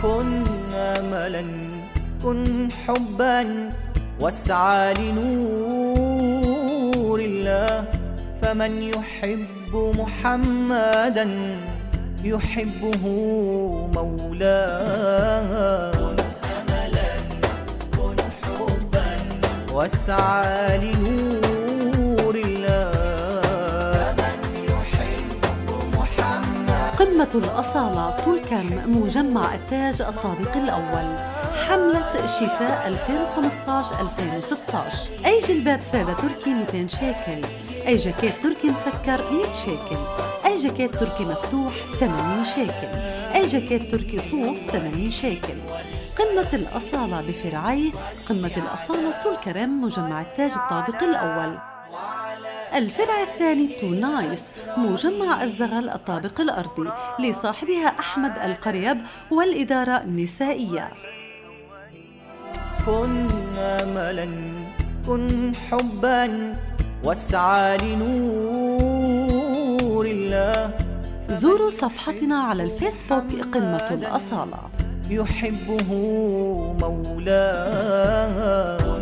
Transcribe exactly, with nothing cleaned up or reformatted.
كن أملا كن حبا واسعى لنور الله، فمن يحب محمدا يحبه مولاه. كن أملا كن حبا واسعى لنور الله، فمن يحب محمدا. قمة الأصالة طول كرم مجمع التاج الطابق الأول، حملة شتاء ألفين وخمسطعش ألفين وستطعش. أي جلباب سادة تركي مئتين شيكل، أي جاكيت تركي مسكر مئة شيكل، أي جاكيت تركي مفتوح ثمانين شيكل، أي جاكيت تركي صوف ثمانين شيكل. قمة الأصالة بفرعيه، قمة الأصالة طول كرم مجمع التاج الطابق الأول. الفرع الثاني تو نايس مجمع الزغل الطابق الأرضي، لصاحبها أحمد القريب والإدارة النسائية. كن أملا كن حبا واسعى لنور الله، زوروا صفحتنا على الفيسبوك قمة الأصالة. يحبه مولاه.